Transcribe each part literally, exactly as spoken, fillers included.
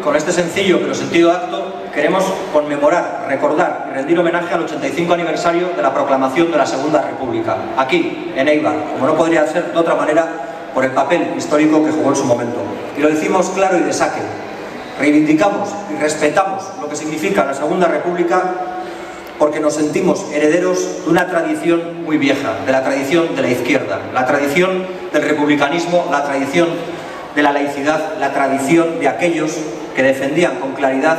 con este sencillo pero sentido acto, queremos conmemorar, recordar y rendir homenaje al ochenta y cinco aniversario de la proclamación de la Segunda República, aquí, en Éibar, como no podría ser de otra manera, por el papel histórico que jugó en su momento. Y lo decimos claro y de saque. Reivindicamos y respetamos lo que significa la Segunda República porque nos sentimos herederos de una tradición muy vieja, de la tradición de la izquierda, la tradición del republicanismo, la tradición de la laicidad, la tradición de aquellos que defendían con claridad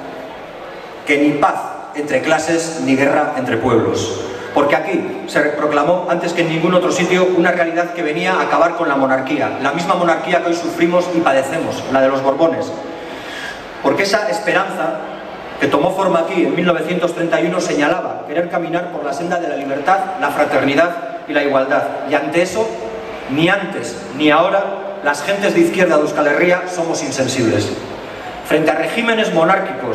que ni paz entre clases ni guerra entre pueblos. Porque aquí se proclamó, antes que en ningún otro sitio, una realidad que venía a acabar con la monarquía, la misma monarquía que hoy sufrimos y padecemos, la de los Borbones. Porque esa esperanza que tomó forma aquí en mil novecientos treinta y uno señalaba querer caminar por la senda de la libertad, la fraternidad y la igualdad. Y ante eso, ni antes ni ahora, las gentes de izquierda de Euskal Herria somos insensibles. Frente a regímenes monárquicos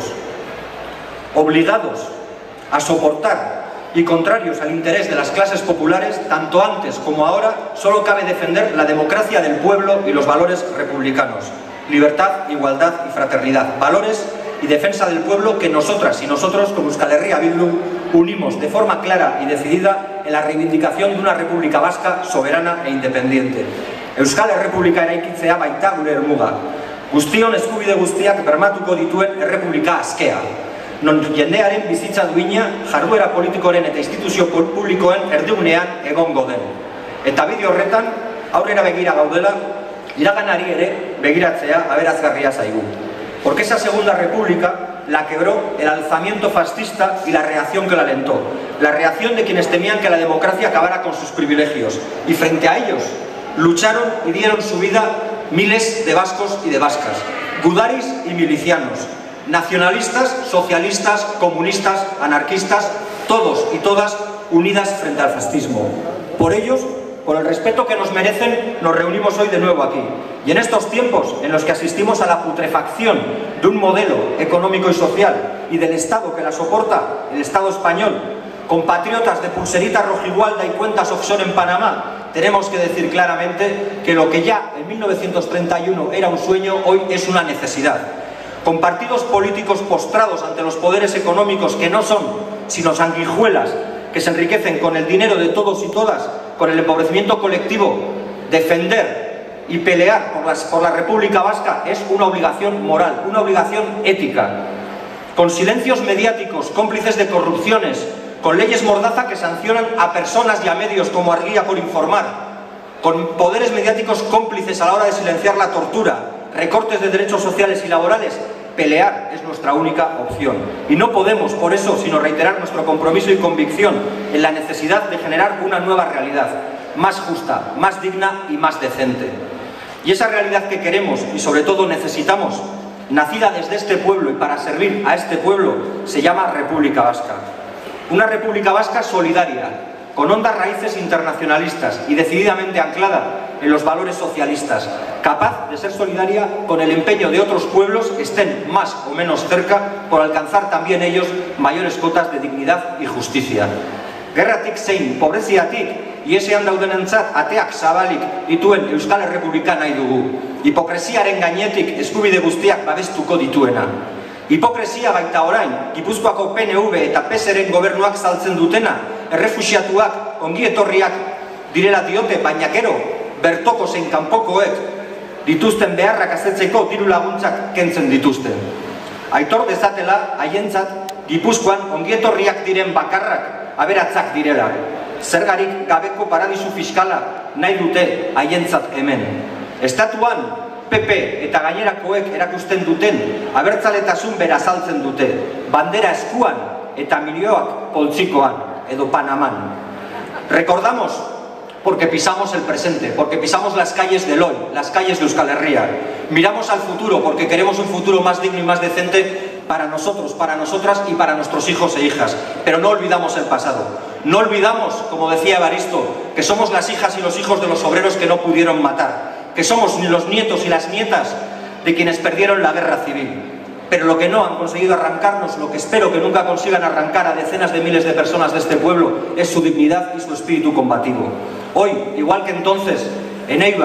obligados a soportar y contrarios al interés de las clases populares, tanto antes como ahora, solo cabe defender la democracia del pueblo y los valores republicanos. Libertad, igualdad y fraternidad. Valores y defensa del pueblo que nosotras y nosotros, como Euskal Herria Bildu, unimos de forma clara y decidida en la reivindicación de una república vasca soberana e independiente. Euskal Errepublika eraikitzea baita gure helmuga. Guztion eskubide guztiak bermatuko dituen errepublika askea. Non jendearen bizitza duina jarduera politikoren eta instituzio publikoen erdigunean egongo den. Eta bideo horretan, aurrera begira gaudela, iraganari ere begiratzea aberazgarria zaigu. Porque esa Segunda República la quebró el alzamiento fascista y la reacción que la alentó. La reacción de quienes temían que la democracia acabara con sus privilegios. Y frente a ellos lucharon y dieron su vida miles de vascos y de vascas, gudaris y milicianos, nacionalistas, socialistas, comunistas, anarquistas, todos y todas unidas frente al fascismo. Por ellos, por el respeto que nos merecen, nos reunimos hoy de nuevo aquí. Y en estos tiempos en los que asistimos a la putrefacción de un modelo económico y social y del Estado que la soporta, el Estado español, compatriotas de pulserita rojigualda y cuentas offshore en Panamá, tenemos que decir claramente que lo que ya en mil novecientos treinta y uno era un sueño, hoy es una necesidad. Con partidos políticos postrados ante los poderes económicos que no son sino sanguijuelas que se enriquecen con el dinero de todos y todas, con el empobrecimiento colectivo, defender y pelear por, las, por la República Vasca es una obligación moral, una obligación ética. Con silencios mediáticos, cómplices de corrupciones, con leyes mordaza que sancionan a personas y a medios como Argia por informar, con poderes mediáticos cómplices a la hora de silenciar la tortura, recortes de derechos sociales y laborales, pelear es nuestra única opción. Y no podemos, por eso, sino reiterar nuestro compromiso y convicción en la necesidad de generar una nueva realidad, más justa, más digna y más decente. Y esa realidad que queremos y sobre todo necesitamos, nacida desde este pueblo y para servir a este pueblo, se llama República Vasca. Una República Vasca solidaria, con hondas raíces internacionalistas y decididamente anclada en los valores socialistas, capaz de ser solidaria con el empeño de otros pueblos, estén más o menos cerca, por alcanzar también ellos mayores cotas de dignidad y justicia. Gerratik zein pobreziatik iesean daudenentzat ateak zabalik dituen Euskal Errepublika nahi dugu. Hipokresiaren gainetik eskubide guztiak babestuko dituena. Hipokresia baita orain, Gipuzkoako P N V eta P S ren gobernuak saltzen dutena, errefuxiatuak ongi etorriak direla diote, baina gero bertoko zein kanpokoek dituzten beharrak asetzeko diru laguntzak kentzen dituzten. Aitor dezatela haientzat Gipuzkoan ongi etorriak diren bakarrak aberatzak direla. Zergarik gabeko paradisu fiskala nahi dute haientzat hemen. Estatuan P P eta gainerakoek erakusten duten abertzaletasun bera azaltzen dute, bandera eskuan eta milioak poltsikoan edo Panaman. Recordamos porque pisamos el presente, porque pisamos las calles del hoy, las calles de Euskal Herria. Miramos al futuro porque queremos un futuro más digno y más decente para nosotros, para nosotras y para nuestros hijos e hijas. Pero no olvidamos el pasado. No olvidamos, como decía Evaristo, que somos las hijas y los hijos de los obreros que no pudieron matar, que somos los nietos y las nietas de quienes perdieron la guerra civil. Pero lo que no han conseguido arrancarnos, lo que espero que nunca consigan arrancar a decenas de miles de personas de este pueblo, es su dignidad y su espíritu combativo. Hoy, igual que entonces, en Éibar,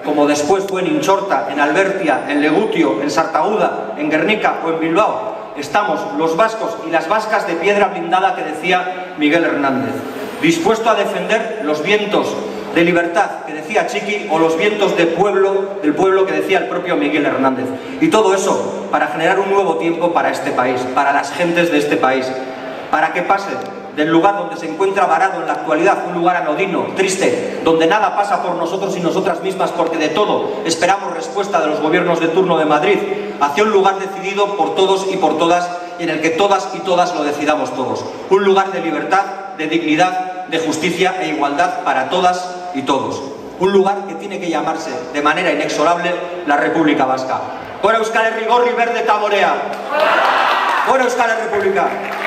como después fue en Inchorta, en Albertia, en Legutio, en Sartaguda, en Guernica o en Bilbao, estamos los vascos y las vascas de piedra blindada que decía Miguel Hernández, dispuesto a defender los vientos de libertad que decía Chiqui o los vientos de pueblo, del pueblo que decía el propio Miguel Hernández. Y todo eso para generar un nuevo tiempo para este país, para las gentes de este país, para que pasen del lugar donde se encuentra varado en la actualidad, un lugar anodino, triste, donde nada pasa por nosotros y nosotras mismas porque de todo esperamos respuesta de los gobiernos de turno de Madrid, hacia un lugar decidido por todos y por todas y en el que todas y todas lo decidamos todos. Un lugar de libertad, de dignidad, de justicia e igualdad para todas y todos. Un lugar que tiene que llamarse de manera inexorable la República Vasca. Gora Euskal Herri gorri berde eta morea. Gora Euskal Herri República.